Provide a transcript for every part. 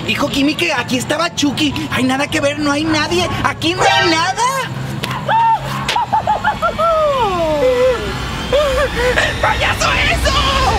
Dijo Kimi que aquí estaba Chucky. Hay nada que ver, no hay nadie. Aquí no hay nada. ¡El payaso eso!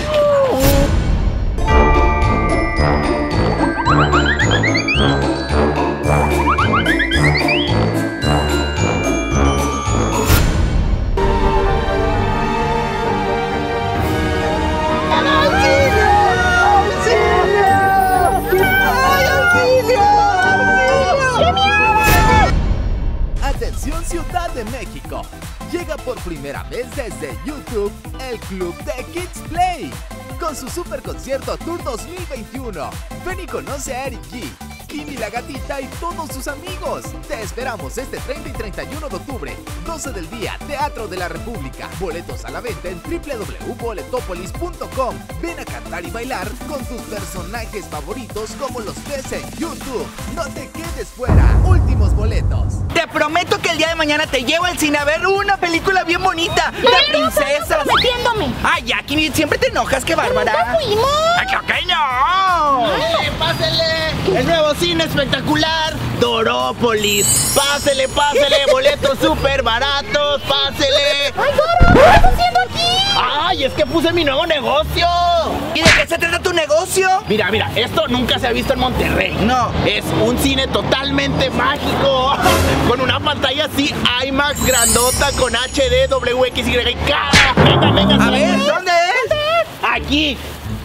Atención Ciudad de México, llega por primera vez desde YouTube el Club de Kids Play con su super concierto Tour 2021. Ven y conoce a Eric G, Kimi la gatita y todos sus amigos. Te esperamos este 30 y 31 de octubre, 12 del día, Teatro de la República. Boletos a la venta en www.boletopolis.com. Ven a cantar y bailar con tus personajes favoritos como los ves en YouTube. No te quedes fuera, últimos boletos. Te prometo que el día de mañana te llevo al cine a ver una película bien bonita de princesas. Metiéndome. Ay, ya, Kimi, siempre te enojas, qué bárbara. ¡Ya fuimos! ¡Ay, creo que no! ¡Pásele! El nuevo cine espectacular, Dorópolis. Pásele, boletos súper baratos, pásele. ¡Ay, Doro! ¿Qué estás haciendo aquí? ¡Ay, es que puse mi nuevo negocio! ¿Y de qué se trata tu negocio? Mira, esto nunca se ha visto en Monterrey. No. Es un cine totalmente mágico. Con una pantalla así IMAX grandota con HD, WXYK. Venga. A ver, ¿dónde es? Aquí.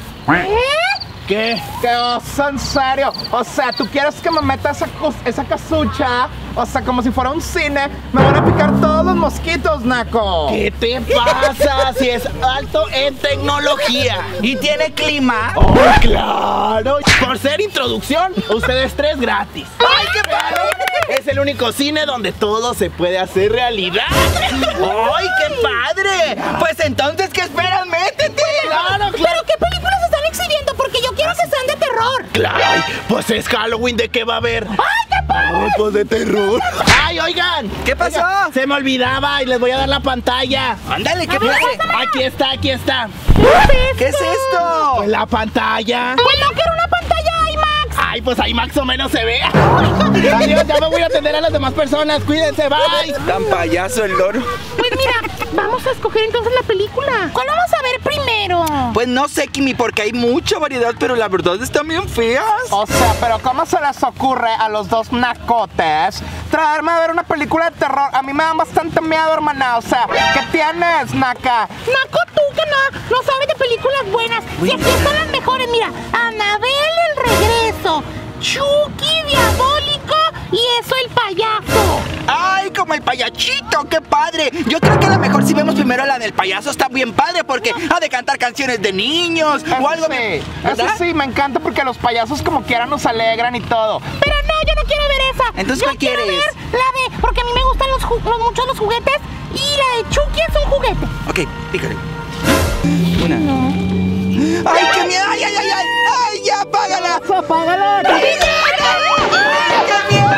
¿Qué? ¿Qué oso, en serio? O sea, ¿tú quieres que me meta esa casucha? O sea, como si fuera un cine. Me van a picar todos los mosquitos, naco. ¿Qué te pasa? Si es alto en tecnología. ¿Y tiene clima? ¡Oh, claro! Por ser introducción, ustedes 3 gratis. ¡Ay, qué padre! Es el único cine donde todo se puede hacer realidad. ¡Ay, qué padre! Pues entonces, ¿qué esperas? ¡Métete! ¡Claro! ¿Pero qué películas están exhibiendo? Porque yo quiero que sean de terror. ¡Claro! Pues es Halloween, ¿de qué va a haber? ¡Ay, qué padre! Ay, pues de terror. ¡Ay, oigan! ¿Qué pasó? Oigan, se me olvidaba y les voy a dar la pantalla. Ándale, ¿qué A ver, padre? pásame. Aquí está. ¿Qué es esto? Pues la pantalla. Pues no quiero una pantalla IMAX. Ay, pues ahí más o menos se ve. Adiós, ya me voy a atender a las demás personas. Cuídense, bye. Tan payaso el loro. Pues mira, vamos a escoger entonces la película. ¿Cuál vamos a ver primero? Pues no sé, Kimi, porque hay mucha variedad, pero la verdad están bien feas. O sea, pero ¿cómo se les ocurre a los dos nacotes traerme a ver una película de terror? A mí me da bastante miedo, hermana. O sea, ¿qué tienes, naca? Naco, tú que no sabes de películas buenas. Si aquí están las mejores, mira. Annabelle, el regreso. Chucky, diabólico. Y eso, el payaso. ¡Ay, como el payachito! ¡Qué padre! Yo creo que a lo mejor si vemos primero la del payaso está bien padre porque ha de cantar canciones de niños o algo. Sí, eso ¿verdad? sí, me encanta porque los payasos como quiera nos alegran y todo. Pero no, yo no quiero ver esa. Entonces, yo ¿cuál quiero quieres? ver la de... Porque a mí me gustan mucho los juguetes. Y la de Chucky es un juguete. Ok, pícale. Una. ¡Ay, qué miedo! ¡Ay, ay, ay! ¡Ay, ay ya, apágala! ¡Apágala! ¡Qué miedo! ¡Qué miedo!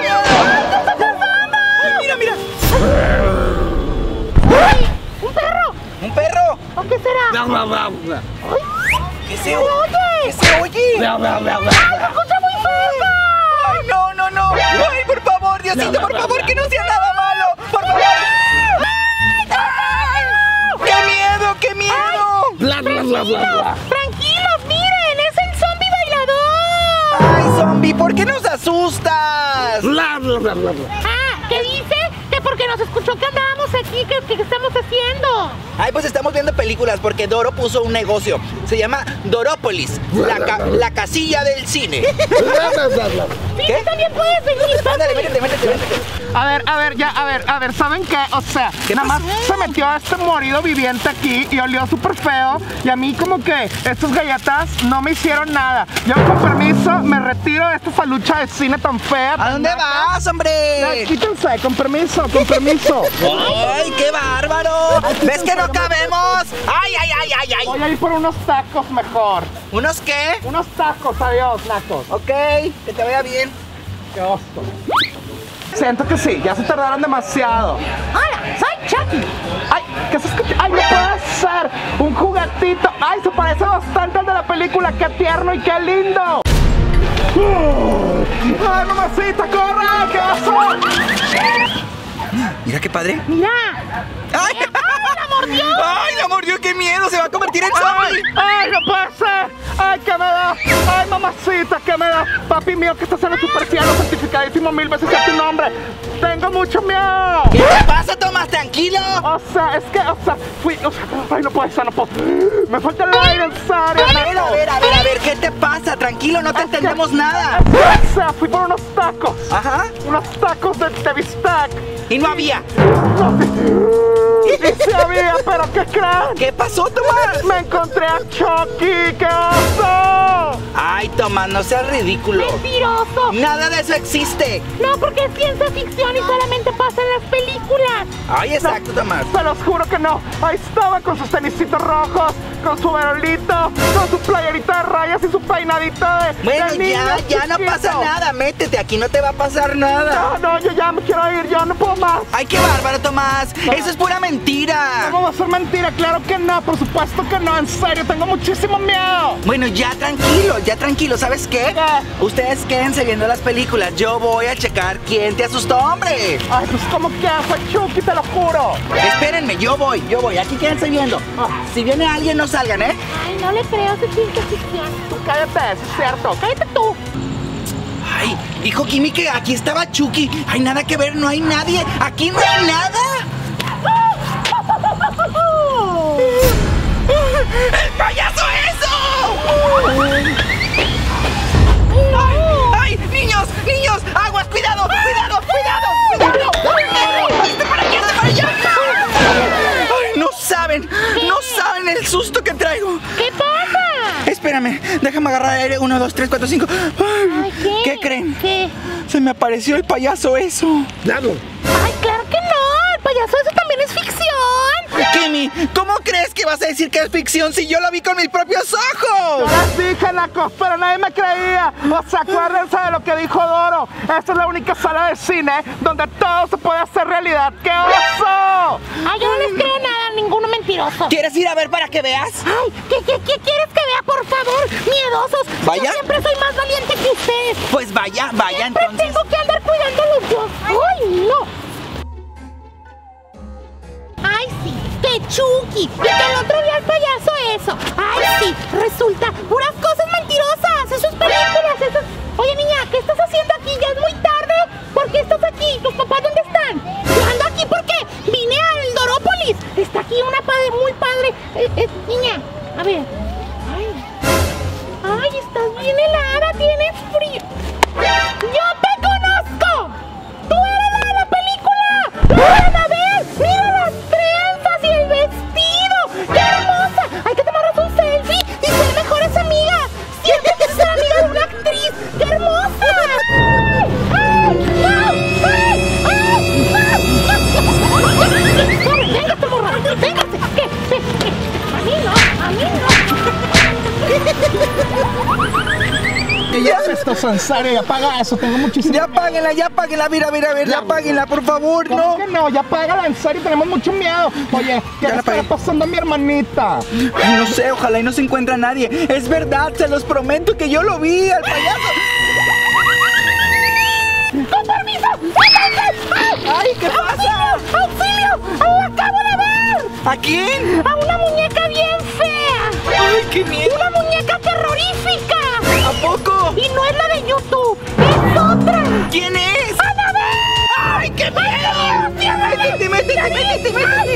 ¡Mira, mira! ¡Ay! ¡Un perro! ¿Un perro? ¿O qué será? ¿Qué se ¿Qué oye? oye? ¿Qué se oye? ¡Ay, se escucha muy cerca! ¡Ay, no! ¡Ay, por favor, Diosito, por favor, que no sea nada malo! ¡Por favor! ¡Ay! ¡Qué miedo, qué miedo! Tranquilos, miren, es el zombie bailador. ¡Ay, zombie! ¿Por qué nos asustas? Ah, ¿qué dice? Que porque nos escuchó que andábamos aquí, ¿qué estamos haciendo? Ay, pues estamos viendo películas porque Doro puso un negocio. Se llama Dorópolis, la casilla del cine. Sí, tú también puedes venir. Ándale, métete. A ver, ¿saben qué? O sea, nada más se metió a este morido viviente aquí y olió súper feo. Y a mí como que estas galletas no me hicieron nada. Yo con permiso me retiro de esta falucha de cine tan fea. ¿A dónde vas, hombre? Ya, quítense, con permiso. ¡Ay, qué bárbaro! ¿Ves que no cabemos? ¡Ay! Voy a ir por unos tacos mejor. ¿Unos qué? Unos tacos, adiós, nacos. Ok, que te vaya bien. Qué oso. Siento que sí, ya se tardaron demasiado. Hola, soy Chucky. Ay, ¿qué se escucha? Ay, no puede ser. Un juguetito. Ay, se parece bastante al de la película. Qué tierno y qué lindo. ¡Ay, mamacita, corre! ¿Qué pasó? Mira qué padre. Mira. ¡Ay! ¡La mordió! ¡Ay, la mordió! ¡Qué miedo! ¡Se va a convertir en zombie! ¡Ay, no puede ser! ¡Ay, qué me da! ¡Ay, mamacita, qué me da! Papi mío, que estás en el super cielo, certificadísimo 1000 veces a tu nombre. ¡Tengo mucho miedo! ¿Qué te pasa, Tomás? ¡Tranquilo! O sea, es que, ay, no puede ser, no puedo. Me falta el aire, en serio. A ver, ¿qué te pasa? Tranquilo, no te entendemos nada. O sea, fui por unos tacos. Ajá. Unos tacos de bistec. Y no había. Y sí había, pero ¿qué creen? ¿Qué pasó, Tomás? Me encontré a Chucky, ¿qué oso? Ay, Tomás, no seas ridículo. ¡Mentiroso! Nada de eso existe. No, porque es ciencia ficción y solamente pasa en las películas. Ay, exacto, Tomás. Se los juro que no. Ahí estaba con sus tenisitos rojos, con su verolito, con su playerita de rayas y su peinadito de Bueno, niño ya no chiquito. pasa nada. Métete, aquí no te va a pasar nada. No, yo ya me quiero ir, yo no puedo más. Ay, qué bárbaro, Tomás. Eso es pura mentira. ¿Cómo va a ser mentira? Claro que no, por supuesto que no, en serio, tengo muchísimo miedo. Bueno, ya tranquilo. ¿Sabes qué? ¿Qué? Ustedes quédense viendo las películas. Yo voy a checar quién te asustó, hombre. Ay, pues como que fue Chucky, te lo juro. Espérenme, yo voy. Aquí quédense viendo. Si viene alguien, no salgan, ¿eh? Ay, no le creo, es ciencia ficción. Tú cállate, eso es cierto. Cállate tú. Ay, dijo Kimi que aquí estaba Chucky. Ay, nada que ver, no hay nadie. Aquí no hay nada. ¡El payaso eso! ¡Ay, niños! ¡Aguas! ¡Cuidado! ¡Hazte para allá! ¡Ay, no saben el susto que traigo! ¿Qué pasa? Espérame, déjame agarrar aire. 1, 2, 3, 4, 5. Ay, ¿Qué creen? ¿Qué? Se me apareció el payaso eso. Claro. Ay, claro que no. El payaso eso también es ficción. Kimi, ¿cómo crees que vas a decir que es ficción si yo lo vi con mis propios ojos? Yo les dije, nacos, pero nadie me creía. O sea, acuérdense de lo que dijo Doro. Esta es la única sala de cine donde todo se puede hacer realidad. ¡Qué oso! Ay, yo no les creo nada, ninguno mentiroso. ¿Quieres ir a ver para que veas? Ay, ¿qué quieres que vea, por favor? Miedosos. Vaya. Yo siempre soy más valiente que ustedes. Pues vaya Siempre entonces. tengo que andar cuidando a los dos. ¡Ay, no! ¡Ay, sí! ¡Qué Chucky! Y que el otro día el payaso eso. ¡Ay, sí! Resulta puras cosas mentirosas. Esas películas, esas... Oye, niña, ¿qué estás haciendo aquí? Ya es muy tarde. ¿Por qué estás aquí? ¿Tus papás dónde están? Yo ando aquí porque vine al Dorópolis. Está aquí una padre muy padre. Niña, a ver. Ay, estás bien helada. Tienes frío. ¡Yo te conozco! ¡Tú eres la de la película! ¡Ven a ver! ¡Mira las trenzas y el vestido! ¡Qué hermosa! ¡Hay que tomarnos un selfie y ser mejores amigas! ¡Siempre quise ser amiga de una actriz! ¡Qué hermosa! ¡Ay! ¡Ay! ¡Ay! ¡Ay! ¡Ay! ¡Corre! ¡Véngase, morra! ¡Véngase! ¿Qué? ¡A mí no! ¿Qué es esto, Sansario? Apaga eso, tengo muchísimo Ya apáguenla, mira, ya apáguenla, por favor, ¿Cómo no. que no? Ya apágala, en serio, tenemos mucho miedo. Oye, ¿qué Ya le la está apagué. pasando a mi hermanita? Ay, no sé, ojalá y no se encuentra nadie. Es verdad, se los prometo que yo lo vi al payaso. ¡Con permiso! ¡Ay, qué pasa! ¡Auxilio! ¡La acabo de ver! ¿A quién? ¡A una muñeca bien fea! ¡Ay, qué miedo! ¡Una muñeca terrorífica! ¿A poco? Y no es la de YouTube, es otra. ¿Quién es? ¡Annabelle! ¡Ay, qué miedo! Métete.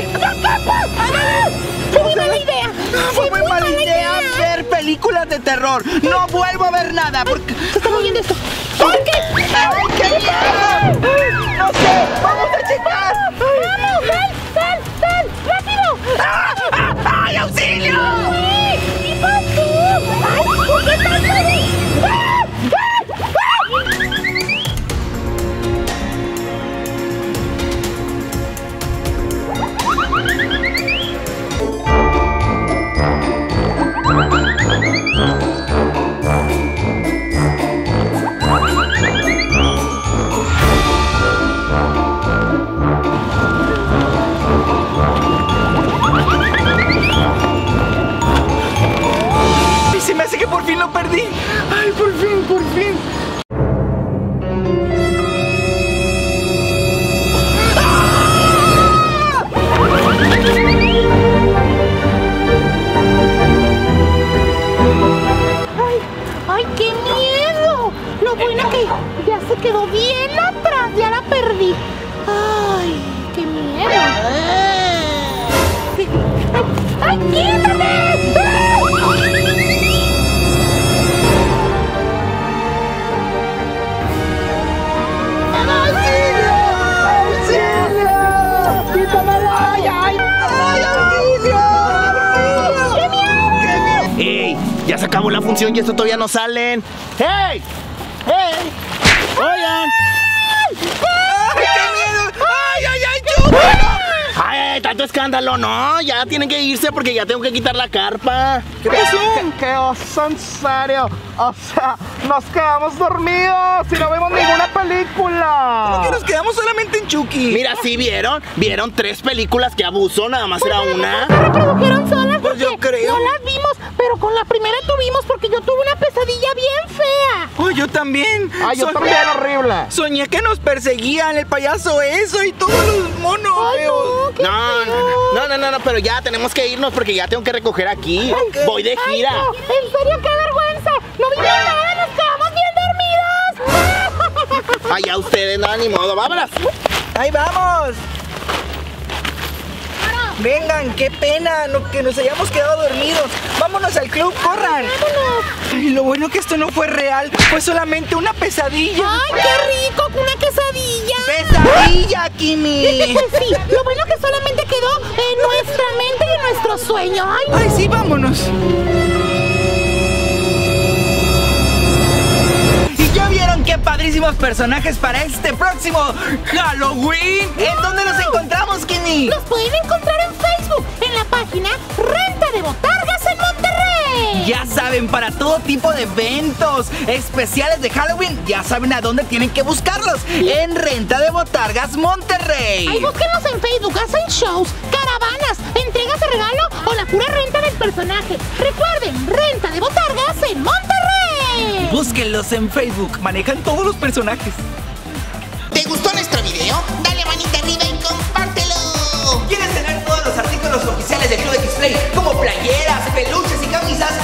Fue muy mala idea. Fue muy mala idea ver películas de terror. No vuelvo a ver nada porque... Se está moviendo esto. ¿Por qué? ¡Ay, qué miedo! No sé, vamos a checar. ¡Vamos! ¡Sal! ¡Rápido! ¡Ay, auxilio! ¿Qué pasó? ¡Ay, por qué estás ahí! ¡Ay, qué miedo! Lo bueno que ya se quedó bien atrás, ya la perdí. ¡Ay, qué miedo! ¡Ay, quítate! ¡Ey! Ya se acabó la función y esto todavía no salen. ¡Hey! ¡Hey! ¡Oigan! ¡Ay, qué miedo! ¡Ay, ay, ay, chúpalo! ¡Ay, tanto escándalo! No, ya tienen que irse porque ya tengo que quitar la carpa. ¿Qué pasó? ¿Qué oso, en serio? O sea, nos quedamos dormidos y no vimos ninguna película. ¿Cómo que nos quedamos solamente en Chucky? Mira, ¿sí vieron? ¿Vieron 3 películas? ¡Qué abuso! Nada más era una. ¿Se reprodujeron solas? Pues yo Porque creo. no las vimos, pero con la primera tuvimos porque yo tuve una pesadilla bien fea. Oh, yo también. Ay, yo Soñ- también, horrible. Soñé que nos perseguían el payaso eso y todos los monos Ay, feos. no, qué No, pero ya tenemos que irnos porque ya tengo que recoger aquí. Ok. Voy de Ay, gira. no, en serio, qué vergüenza. No vimos nada, nos quedamos bien dormidos. Ay, ya ustedes, nada, ni modo. ¡Vámonos! ¡Ahí vamos! Vengan, qué pena que nos hayamos quedado dormidos. Vámonos al club, corran. Ay, lo bueno que esto no fue real, fue solamente una pesadilla. Ay, qué rico, una quesadilla. ¡Pesadilla, Kimi! Pues sí, lo bueno que solamente quedó en nuestra mente y en nuestro sueño. Ay, Ay, sí, vámonos. ¿Y ya vieron qué padrísimos personajes para este próximo Halloween? ¿En dónde nos encontramos, Kimi? nos pueden encontrar en Facebook, en la página Renta de Botargas en Monterrey. Ya saben, para todo tipo de eventos especiales de Halloween, ya saben a dónde tienen que buscarlos. En Renta de Botargas Monterrey. Ahí búsquenos en Facebook, hacen shows, caravanas, entregas de regalo o la pura renta del personaje. Recuerden, Renta de Botargas en Monterrey. Búsquenlos en Facebook, manejan todos los personajes. ¿Te gustó nuestro video? Dale manita arriba y compártelo. ¿Quieres tener todos los artículos oficiales del Club de X-Play, como playeras, peluches y camisas?